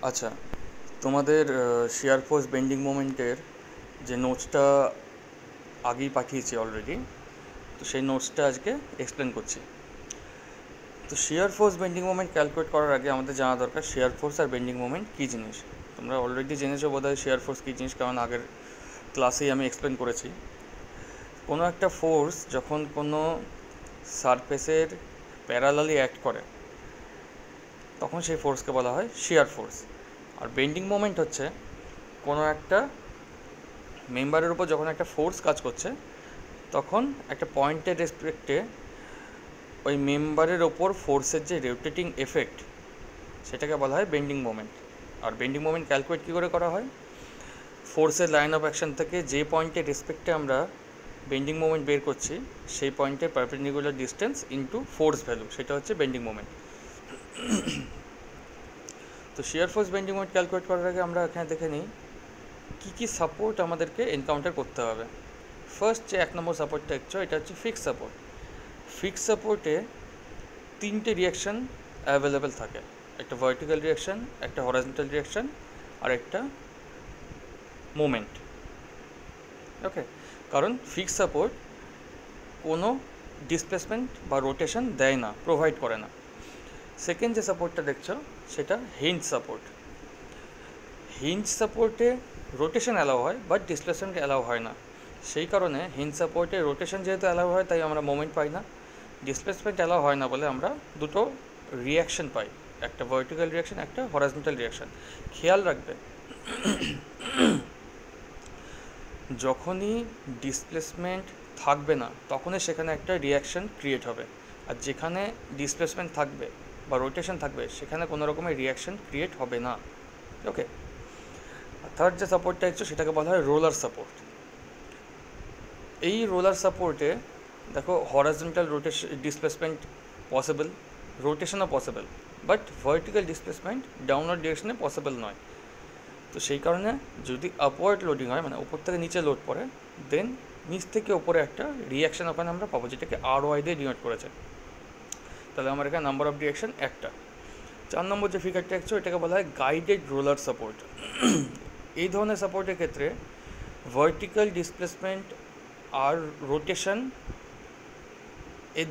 আচ্ছা, তোমাদের share force bending মোমেন্টের যে নোটসটা আগেই পাঠিয়েছি অলরেডি, তো সেই নোটসটা আজকে এক্সপ্লেন করছি। তো shear force bending moment calculate করার আগে আমাদের জানা দরকার শেয়ার ফোর্স আর বেন্ডিং মোমেন্ট কী জিনিস। তোমরা অলরেডি জেনেছো বোধহয় শেয়ার ফোর্স কী জিনিস, কারণ আগের ক্লাসেই আমি এক্সপ্লেন করেছি। কোনো একটা ফোর্স যখন কোনো সারফেসের প্যারালালি অ্যাক্ট করে তখন সেই ফোর্সকে বলা হয় শেয়ার ফোর্স। আর বেন্ডিং মোমেন্ট হচ্ছে কোনো একটা মেম্বারের উপর যখন একটা ফোর্স কাজ করছে তখন একটা পয়েন্টের রেসপেক্টে ওই মেম্বারের ওপর ফোর্সের যে রোটেটিং এফেক্ট সেটাকে বলা হয় বেন্ডিং মোমেন্ট। আর বেন্ডিং মোমেন্ট ক্যালকুলেট কী করে করা হয়? ফোর্সের লাইন অফ অ্যাকশন থেকে যে পয়েন্টের রেসপেক্টে আমরা বেন্ডিং মোমেন্ট বের করছি সেই পয়েন্টের perpendicular distance into force value, সেটা হচ্ছে বেন্ডিং মোমেন্ট। তো shear force bending moment calculate করার আগে আমরা এখানে দেখে নিই কী কী সাপোর্ট আমাদেরকে এনকাউন্টার করতে হবে। ফার্স্ট যে 1 নম্বর সাপোর্টটা দেখছো এটা হচ্ছে ফিক্স সাপোর্ট। ফিক্স সাপোর্টে তিনটে রিয়াকশান অ্যাভেলেবেল থাকে, একটা ভার্টিক্যাল রিয়াকশান, একটা হরাইজন্টাল রিয়াকশান আর একটা মোমেন্ট। ওকে, কারণ ফিক্স সাপোর্ট কোনো ডিসপ্লেসমেন্ট বা রোটেশন দেয় না, প্রোভাইড করে না। সেকেন্ড যে সাপোর্টটা দেখছো সেটা হিঞ্জ সাপোর্ট। হিঞ্জ সাপোর্টে রোটেশন অ্যালাউ হয় বাট ডিসপ্লেসমেন্ট অ্যালাউ হয় না। সেই কারণে হিঞ্জ সাপোর্টে রোটেশন যেহেতু অ্যালাউ হয় তাই আমরা মোমেন্ট পাই না, ডিসপ্লেসমেন্ট অ্যালাউ হয় না বলে আমরা দুটো রিয়াকশন পাই, একটা ভার্টিক্যাল রিয়াকশন, একটা হরাইজন্টাল রিয়াকশন। খেয়াল রাখবে যখনই ডিসপ্লেসমেন্ট থাকবে না তখনই সেখানে একটা রিয়াকশন ক্রিয়েট হবে, আর যেখানে ডিসপ্লেসমেন্ট থাকবে বা রোটেশন থাকবে সেখানে কোনো রকমের রিয়াকশন ক্রিয়েট হবে না। ওকে, থার্ড যে সাপোর্টটা দেখছো সেটাকে বলা হয় রোলার সাপোর্ট। এই রোলার সাপোর্টে দেখো হরাইজন্টাল রোটেশন ডিসপ্লেসমেন্ট পসিবল, রোটেশনও possible, but vertical displacement downward ডিরেকশনে পসিবল নয়। তো সেই কারণে যদি আপওয়ার্ড লোডিং হয়, মানে উপর থেকে নিচে লোড পড়ে, দেন নিচ থেকে ওপরে একটা রিয়াকশান ওখানে আমরা পাবো, যেটাকে RY দিয়ে ডিনোট করেছে। তাহলে আমার এখানে নাম্বার অফ ডিরেকশন একটা। 4 নম্বর যে ফিগারটা দেখছো এটাকে বলা হয় গাইডেড রোলার সাপোর্ট। এই ধরনের সাপোর্টের ক্ষেত্রে ভার্টিক্যাল ডিসপ্লেসমেন্ট আর রোটেশন এই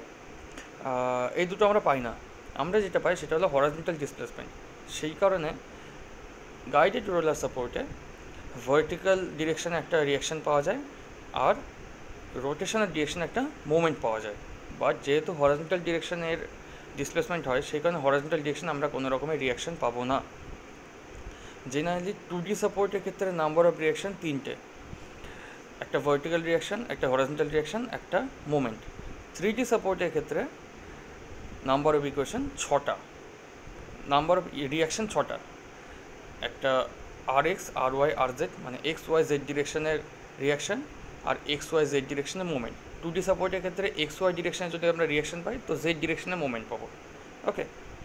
দুটো আমরা পাই না। আমরা যেটা পাই সেটা হলো হরাইজন্টাল ডিসপ্লেসমেন্ট। সেই কারণে গাইডেড রোলার সাপোর্টে ভার্টিক্যাল ডিরেকশানে একটা রিয়াকশান পাওয়া যায় আর রোটেশনের ডিরেকশানে একটা মুভমেন্ট পাওয়া যায়। বাট যেহেতু হরাইজন্টাল ডিরেকশানের ডিসপ্লেসমেন্ট হয় সেই কারণে হরাইজন্টাল ডিরেকশানে আমরা কোনো রকমের রিয়াকশান পাবো না। জেনারেলি 2D সাপোর্টের ক্ষেত্রে নাম্বার অফ রিয়াকশান তিনটে, একটা ভার্টিক্যাল রিয়াকশান, একটা হরাইজন্টাল রিয়াকশান, একটা মুভমেন্ট। 3D সাপোর্টের ক্ষেত্রে নাম্বার অফ ইকুয়েশন 6টা, নাম্বার অফ রিয়াকশান 6টা, একটা RX RY RZ মানে XYZ ডিরেকশনের রিয়াকশান আর XYZ ডিরেকশনের মুভমেন্ট। 2D সাপোর্টের ক্ষেত্রে XY ডিরেকশনে যদি আমরা রিয়াকশান পাই তো Z ডিরেকশনে মুভমেন্ট পাবো। ওকে,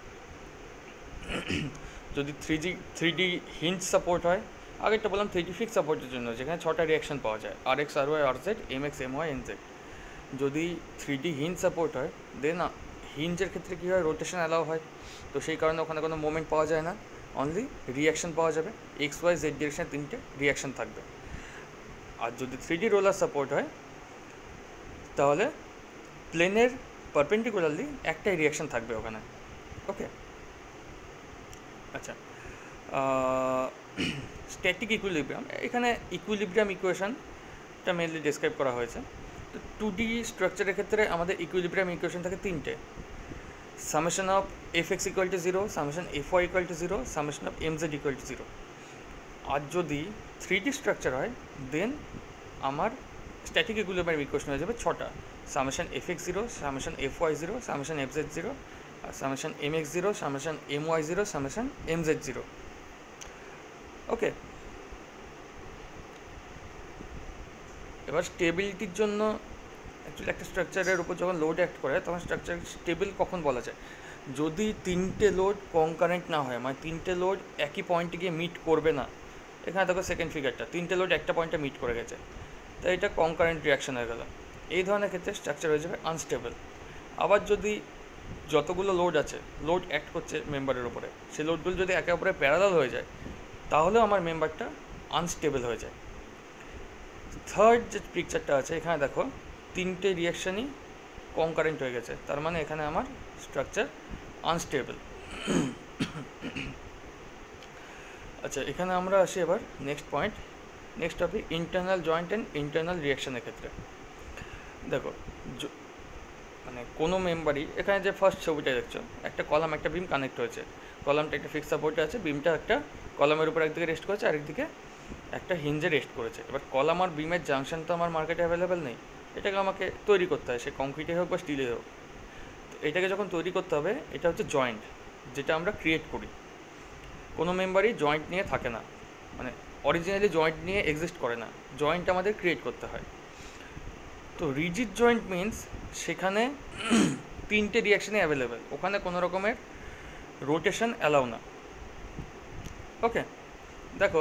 যদি 3D হিঞ্জ সাপোর্ট হয়, আগেরটা বললাম 3D ফিক্স সাপোর্টের জন্য যেখানে 6টা রিয়াকশান পাওয়া যায়, RX RY RZ MX MY NZ। যদি 3D হিঞ্জ সাপোর্ট হয় দেন হিঞ্জের ক্ষেত্রে কী হয়, রোটেশন অ্যালাউ হয়, তো সেই কারণে ওখানে কোনো মুভমেন্ট পাওয়া যায় না, অনলি রিয়াকশান পাওয়া যাবে। XYZ ডিরেকশানে 3টে রিয়াকশান থাকবে। আর যদি 3D রোলার সাপোর্ট হয় তাহলে প্লেনের পারপেন্ডিকুলারলি একটাই রিয়াকশান থাকবে ওখানে। ওকে, আচ্ছা, স্ট্যাটিক ইকুইলিব্রিয়াম, এখানে ইকুইলিব্রিয়াম ইকুয়েশনটা মেনলি ডিসক্রাইব করা হয়েছে। তো 2D স্ট্রাকচারের ক্ষেত্রে আমাদের ইকুইলিব্রিয়াম ইকুয়েশন থাকে তিনটে, summation of Fx equal to 0, summation Fy equal to 0, summation of Mz equal to 0। আর যদি 3D স্ট্রাকচার হয় দেন আমার স্ট্যাটিক ইকুইলিব্রিয়াম ইকুয়েশন হয়ে যাবে 6টা, summation Fx 0, summation Fy 0, summation Fz 0, summation Mx 0, summation My 0, summation Mz 0। Okay, এবার স্টেবিলিটির জন্য অ্যাকচুয়ালি একটা স্ট্রাকচারের উপর যখন লোড অ্যাক্ট করে তখন স্ট্রাকচার স্টেবল কখন বলা যায়, যদি তিনটে লোড কনকারেন্ট না হয়, মানে তিনটে লোড একই পয়েন্টে গিয়ে মিট করবে না। এখানে দেখো সেকেন্ড ফিগারটা, তিনটে লোড একটা পয়েন্টে মিট করে গেছে, তাই এটা কনকারেন্ট রিয়াকশন হয়ে গেল। এই ধরনের ক্ষেত্রে স্ট্রাকচার হয়ে যাবে আনস্টেবল। আবার যদি যতগুলো লোড আছে, লোড অ্যাক্ট করছে মেম্বারের উপরে, সেই লোডগুলো যদি একে অপরে প্যারালাল হয়ে যায় তাহলেও আমার মেম্বারটা আনস্টেবল হয়ে যায়। থার্ড যে পিকচারটা আছে এখানে দেখো, তিনটে রিয়াকশানই কনকারেন্ট হয়ে গেছে, তার মানে এখানে আমার স্ট্রাকচার আনস্টেবল। আচ্ছা, এখানে আমরা আসি এবার next point, next topic, internal joint and internal রিয়াকশানের ক্ষেত্রে। দেখো, মানে কোনো মেম্বারই, এখানে যে ফার্স্ট ছবিটা দেখছো, একটা কলাম একটা বিম কানেক্ট হয়েছে, কলামটা একটা ফিক্স সাপোর্টে আছে, বিমটা একটা কলামের উপর একদিকে রেস্ট করেছে, আরেকদিকে একটা হিঞ্জে রেস্ট করেছে। এবার কলাম আর বিমের জাংশন তো আমার মার্কেটে অ্যাভেলেবেল নেই, এটাকে আমাকে তৈরি করতে হয়, সে কংক্রিটে হোক বা স্টিলে হোক। তো এটাকে যখন তৈরি করতে হবে, এটা হচ্ছে জয়েন্ট, যেটা আমরা ক্রিয়েট করি। কোনো মেম্বারই জয়েন্ট নিয়ে থাকে না, মানে অরিজিনালি জয়েন্ট নিয়ে এক্সিস্ট করে না, জয়েন্ট আমাদের ক্রিয়েট করতে হয়। তো রিজিড জয়েন্ট মিনস সেখানে তিনটে রিয়াকশানই অ্যাভেলেবেল, ওখানে কোনো রকমের রোটেশন অ্যালাউ না। ওকে, দেখো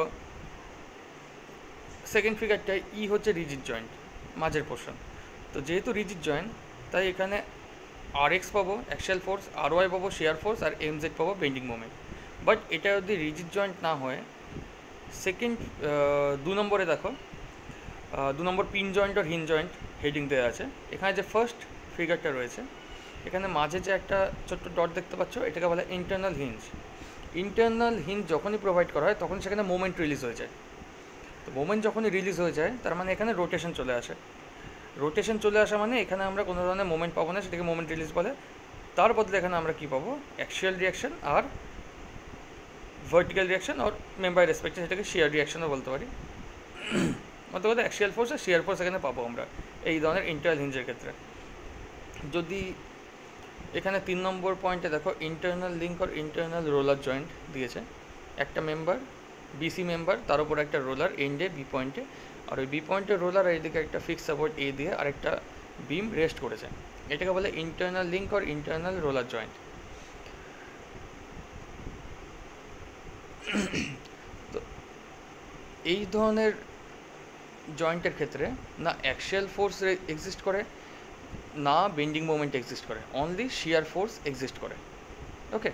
সেকেন্ড ফিগারটায় ই হচ্ছে রিজিড জয়েন্ট, মাঝের পোর্শন। তো যেহেতু রিজিড জয়েন্ট, তাই এখানে আর এক্স পাবো অ্যাক্সিয়াল ফোর্স, আর ওয়াই পাবো শিয়ার ফোর্স, আর এম জেড পাবো বেন্ডিং মোমেন্ট। বাট এটা যদি রিজিড জয়েন্ট না হয়, সেকেন্ড 2 নম্বরে দেখো, 2 নম্বর পিন জয়েন্ট আর হিন জয়েন্ট হেডিং দেওয়া আছে। এখানে যে ফার্স্ট ফিগারটা রয়েছে, এখানে মাঝে যে একটা ছোট্ট ডট দেখতে পাচ্ছ, এটাকে বলে ইন্টারনাল হিঞ্জ। ইন্টারনাল হিঞ্জ যখনই প্রোভাইড করা হয় তখন সেখানে মোমেন্ট রিলিজ হয়ে যায়। তো মোমেন্ট যখনই রিলিজ হয়ে যায়, তার মানে এখানে রোটেশন চলে আসে। রোটেশন চলে আসা মানে এখানে আমরা কোনো ধরনের মোমেন্ট পাবো না, সেটাকে মোমেন্ট রিলিজ বলে। তার বদলে এখানে আমরা কী পাবো, অ্যাক্সিয়াল রিয়াকশন আর ভার্টিক্যাল রিয়াকশন, আর মেম্বার রেসপেক্টে সেটাকে শিয়ার রিয়াকশনও বলতে পারি। অর্থাৎ অ্যাক্সিয়াল ফোর্স আর শিয়ার ফোর্স এখানে পাবো আমরা এই ধরনের ইন্টারনাল হিঞ্জের ক্ষেত্রে। যদি এখানে 3 নম্বর পয়েন্টে দেখো, ইন্টারনাল লিঙ্ক আর ইন্টারনাল রোলার জয়েন্ট দিয়েছে। একটা মেম্বার, বিসি মেম্বার, তার উপর একটা রোলার এন্ডে বি পয়েন্টে, আর ওই বি পয়েন্টের রোলার এইদিকে একটা ফিক্স সাপোর্ট এ দিয়ে আরেকটা বিম রেস্ট করেছে। এটাকে বলে ইন্টারনাল লিঙ্ক আর ইন্টারনাল রোলার জয়েন্ট। তো এই ধরনের জয়েন্টের ক্ষেত্রে না অ্যাক্সিয়াল ফোর্স এক্সিস্ট করে, না বেন্ডিং মোমেন্ট এক্সিস্ট করে, অনলি শিয়ার ফোর্স এক্সিস্ট করে। ওকে,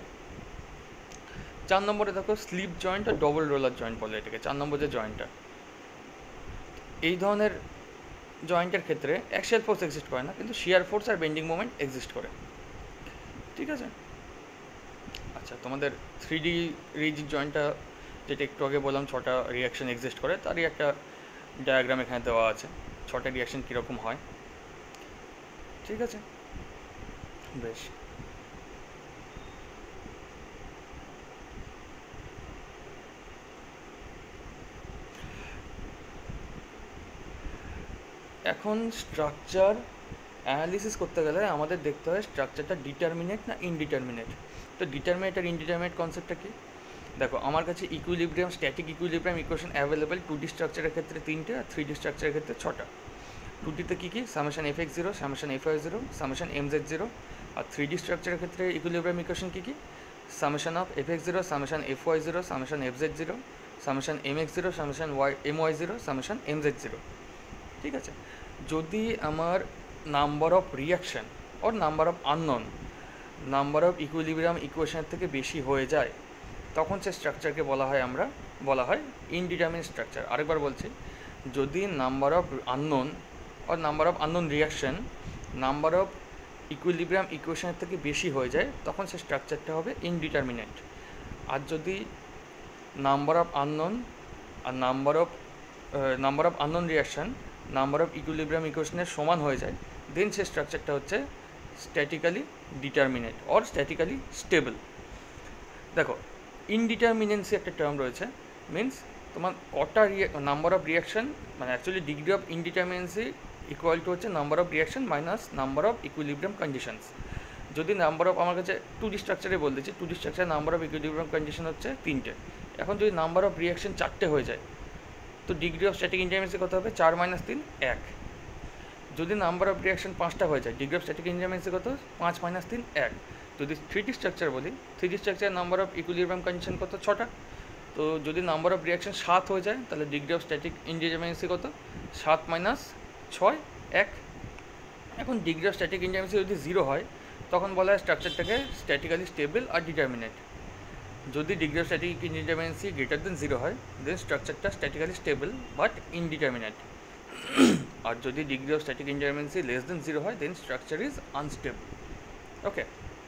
4 নম্বরে দেখো স্লিপ জয়েন্ট আর ডবল রোলার জয়েন্ট বলে এটাকে, 4 নম্বর যে জয়েন্টটা। এই ধরনের জয়েন্টের ক্ষেত্রে অ্যাক্সিয়াল ফোর্স এক্সিস্ট করে না, কিন্তু শিয়ার ফোর্স আর বেন্ডিং মোমেন্ট এক্সিস্ট করে। ঠিক আছে, আচ্ছা, তোমাদের 3D রিজিড জয়েন্টটা যেটা একটু আগে বললাম 6টা রিয়াকশন এক্সিস্ট করে, তারই একটা ডায়াগ্রাম এখানে দেওয়া আছে, 6টা রিয়াকশন কীরকম হয়। ঠিক আছে, বেশ। এখন স্ট্রাকচার অ্যানালিসিস করতে গেলে আমাদের দেখতে হয় স্ট্রাকচারটা ডিটারমিনেট না ইনডিটারমিনেট। তো ডিটারমিনেট আর ইনডিটারমিনেট কনসেপ্টটা কি? দেখো, আমার কাছে equilibrium, static equilibrium equation available 2D স্ট্রাকচারের ক্ষেত্রে 3টে, আর 3D স্ট্রাকচারের ক্ষেত্রে 6টা। 2Dতে কী কী? Summation fx0, summation fy0, summation mz0। আর 3D স্ট্রাকচারের ক্ষেত্রে ইকুইলিব্রিয়াম ইকুয়েশন কী কী? Summation of fx0, summation fy0, summation fz0, summation mx0, summation my0, summation mz0। ঠিক আছে, যদি আমার number of reaction or number of unknown number of equilibrium ইকুয়েশনের থেকে বেশি হয়ে যায়, তখন সে স্ট্রাকচারকে বলা হয় ইনডিটারমিনেট স্ট্রাকচার। আরেকবার বলছি, যদি number of unknown or number of unknown reaction number of equilibrium ইকুয়েশনের থেকে বেশি হয়ে যায়, তখন সে স্ট্রাকচারটা হবে ইনডিটারমিনেট। আর যদি নাম্বার অফ আননোন আর number of unknown reaction number of equilibrium ইকুয়েশনের সমান হয়ে যায়, দেন সে স্ট্রাকচারটা হচ্ছে statically determinate or statically stable. দেখো, ইনডিটারমিনেন্সি একটা টার্ম রয়েছে, মিনস তোমার কটা নাম্বার অফ রিয়াকশান, মানে actually degree of indeterminacy equal to হচ্ছে number of reaction minus number of equilibrium conditions. যদি নাম্বার অফ, আমার কাছে 2D স্ট্রাকচারে বলে দিচ্ছি, 2D স্ট্রাকচারে নাম্বার অফ ইকুইলিব্রিয়াম কন্ডিশন হচ্ছে 3টে। এখন যদি নাম্বার অফ রিয়াকশান 4টে হয়ে যায়, তো ডিগ্রি অফ স্ট্যাটিক ইনডিটারমিনেন্সি কত হবে? 4 - 3 1। যদি নাম্বার অফ রিয়াকশান 5টা হয়ে যায়, ডিগ্রি অফ স্ট্যাটিক ইনডিটারমিনেন্সি কত? 5 - 3 1। যদি 3D স্ট্রাকচার বলি, 3D স্ট্রাকচারের নাম্বার অফ ইকুইলিব্রিয়াম কন্ডিশন কত? 6টা। তো যদি নাম্বার অফ রিয়াকশান 7 হয়ে যায়, তাহলে ডিগ্রি অফ স্ট্যাটিক ইনডিটারমিনেন্সি কত? 7 - 6 1। এখন ডিগ্রি অফ স্ট্যাটিক ইনডিটারমিনেন্সি যদি 0 হয়, তখন বলা হয় স্ট্রাকচারটাকে স্ট্যাটিক্যালি স্টেবল আর ডিটারমিনেট। যদি degree of static indeterminacy greater than 0 হয় দেন স্ট্রাকচারটা স্ট্যাটিক্যালি স্টেবল বাট ইনডিটারমিনেট। আর যদি degree of static indeterminacy less than 0 হয় then structure is unstable. Okay,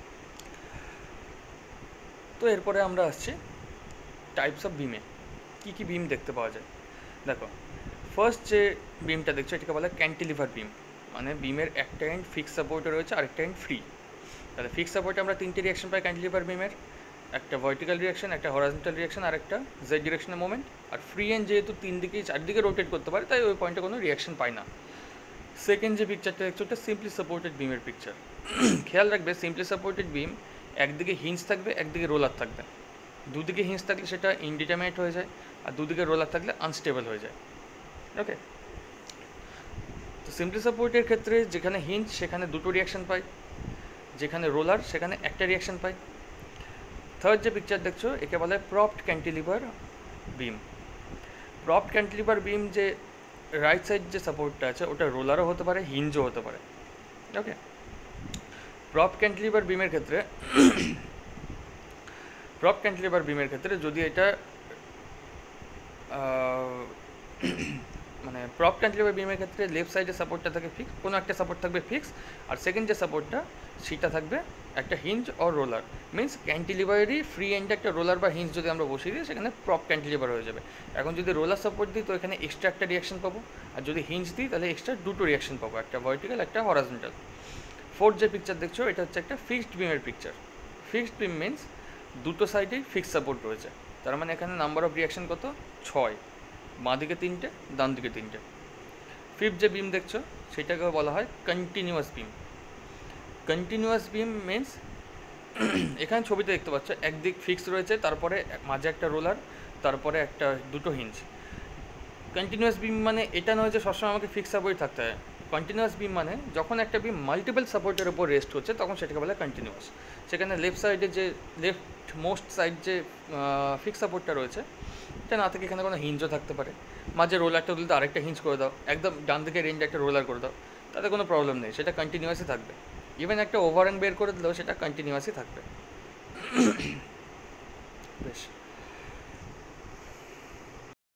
তো এরপরে আমরা আসছি টাইপস অফ বিমে কী কী বিম দেখতে পাওয়া যায়। দেখো, ফার্স্ট যে বিমটা দেখছো এটাকে বলা হয় ক্যান্টিলিভার বিম, মানে বিমের একটা এন্ড ফিক্স সাপোর্টে রয়েছে আর একটা এন্ড ফ্রি। তাহলে ফিক্স সাপোর্টে আমরা 3টে রিয়াকশন পাই ক্যান্টিলিভার বিমের, একটা ভার্টিক্যাল রিয়াকশন, একটা হরাইজন্টাল রিয়াকশন আর একটা জেড ডিরেকশনের মুভমেন্ট। আর ফ্রি এন্ড যেহেতু 3 দিকে 4 দিকে রোটেট করতে পারে তাই ওই পয়েন্টে কোনো রিয়াকশন পায় না। সেকেন্ড যে পিকচারটা দেখছো ওটা সিম্পলি সাপোর্টেড বিমের পিকচার। খেয়াল রাখবে সিম্পলি সাপোর্টেড বিম একদিকে হিঞ্জ থাকবে একদিকে রোলার থাকবে। দুদিকে হিঞ্জ থাকলে সেটা ইনডিটারমিনেট হয়ে যায় আর দুদিকে রোলার থাকলে আনস্টেবল হয়ে যায়। ওকে, তো সিম্পলি সাপোর্টের ক্ষেত্রে যেখানে হিঞ্জ সেখানে 2টো রিয়াকশন পাই, যেখানে রোলার সেখানে একটা রিয়াকশন পাই। থার্ড যে পিকচার দেখছো একে বলে প্রপড ক্যান্টিলিভার বিম। প্রপড ক্যান্টিলিভার বিম যে রাইট সাইড যে সাপোর্টটা আছে ওটা রোলারও হতে পারে হিঞ্জও হতে পারে। ওকে, প্রপড ক্যান্টিলিভার বিমের ক্ষেত্রে যদি এটা মানে প্রপ ক্যান্টিলিভার বিমের ক্ষেত্রে লেফট সাইডের সাপোর্টটা থাকে ফিক্স, কোনো একটা সাপোর্ট থাকবে ফিক্স, আর সেকেন্ড যে সাপোর্টটা সেটা থাকবে একটা হিঞ্জ অর রোলার। মিনস ক্যান্টিলিভারেরই ফ্রি এন্ডে একটা রোলার বা হিঞ্জ যদি আমরা বসিয়ে দিই সেখানে প্রপ ক্যান্টিলিভার হয়ে যাবে। এখন যদি রোলার সাপোর্ট দিই তো এখানে এক্সট্রা একটা রিয়াকশন পাবো, আর যদি হিঞ্জ দিই তাহলে এক্সট্রা 2টো রিয়াকশন পাবো, একটা ভার্টিক্যাল একটা হরাইজন্টাল। ফোর্থ যে পিকচার দেখছো এটা হচ্ছে একটা ফিক্সড বিমের পিকচার। ফিক্সড বিম মিনস 2টো সাইডেই ফিক্স সাপোর্ট রয়েছে, তার মানে এখানে নাম্বার অফ রিয়াকশন কত 6, বাঁ দিকে 3টে ডান দিকে 3টে। ফিফথ যে বিম দেখছো সেটাকে বলা হয় continuous beam. Continuous beam means এখানে ছবিতে দেখতে পাচ্ছ একদিক ফিক্স রয়েছে, তারপরে মাঝে একটা রোলার, তারপরে একটা 2টো হিঞ্জ। কন্টিনিউয়াস বিম মানে এটা নয় যে সবসময় আমাকে ফিক্স সাপোর্ট থাকতে হয়। কন্টিনিউয়াস বিম মানে যখন একটা বিম মাল্টিপল সাপোর্টের উপর রেস্ট হচ্ছে তখন সেটাকে বলে কন্টিনিউয়াস। সেখানে লেফট সাইডে যে লেফট মোস্ট সাইড যে ফিক্স সাপোর্টটা রয়েছে এটা না থেকে এখানে কোনো হিঞ্জও থাকতে পারে, মাঝে রোলারটা দিলে তো আরেকটা হিঞ্জ করে দাও, একদম ডান দিকে রেঞ্জে একটা রোলার করে দাও, তাতে কোনো প্রবলেম নেই, সেটা কন্টিনিউয়াসই থাকবে। ইভেন একটা ওভারহ্যাং বের করে দিলেও সেটা কন্টিনিউয়াসই থাকবে। বেশ।